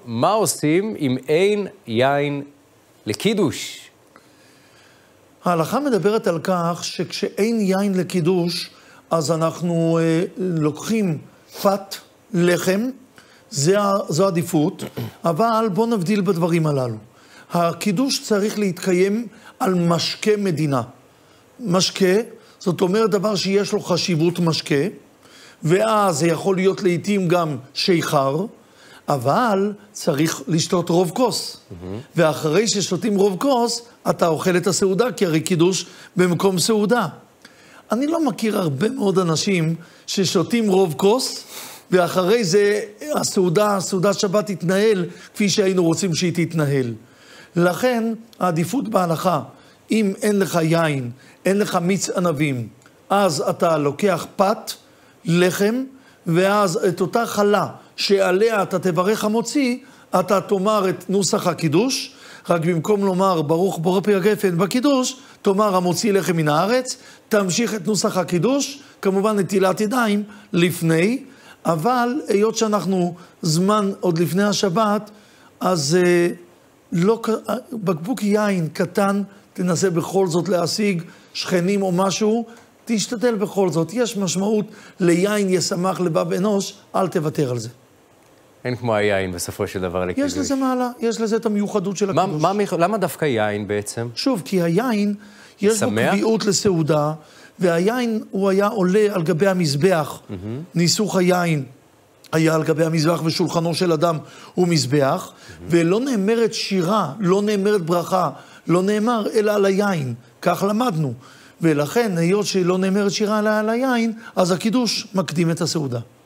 מה עושים אם אין יין לקידוש? ההלכה מדברת על כך שכשאין יין לקידוש, אז אנחנו לוקחים פת לחם, זו עדיפות, אבל בוא נבדיל בדברים הללו. הקידוש צריך להתקיים על משקה מדינה. משקה, זאת אומרת דבר שיש לו חשיבות משקה, ואז זה יכול להיות לעתים גם שיכר, אבל צריך לשתות רוב כוס. ואחרי ששותים רוב כוס, אתה אוכל את הסעודה, כי הרי קידוש במקום סעודה. אני לא מכיר הרבה מאוד אנשים ששותים רוב כוס, ואחרי זה הסעודת שבת תתנהל כפי שהיינו רוצים שהיא תתנהל. לכן העדיפות בהלכה, אם אין לך יין, אין לך מיץ ענבים, אז אתה לוקח פת, לחם, ואז את אותה חלה שעליה אתה תברך המוציא, אתה תאמר את נוסח הקידוש, רק במקום לומר ברוך בורא פרי הגפן בקידוש, תאמר המוציא לחם מן הארץ, תמשיך את נוסח הקידוש, כמובן נטילת ידיים לפני, אבל היות שאנחנו זמן עוד לפני השבת, אז לא, בקבוק יין קטן, תנסה בכל זאת להשיג שכנים או משהו, תשתדל בכל זאת. יש משמעות ליין ישמח לבב אנוש, אל תוותר על זה. אין כמו היין בסופו של דבר לקידוש. יש לזה מעלה, יש לזה את המיוחדות של הקידוש. למה דווקא יין בעצם? שוב, כי היין, יש בו קביעות לסעודה, והיין הוא היה עולה על גבי המזבח. ניסוך היין היה על גבי המזבח ושולחנו של אדם הוא מזבח, ולא נאמרת שירה, לא נאמרת ברכה, לא נאמר אלא על היין. כך למדנו. ולכן, היות שלא נאמרת שירה על היין, אז הקידוש מקדים את הסעודה.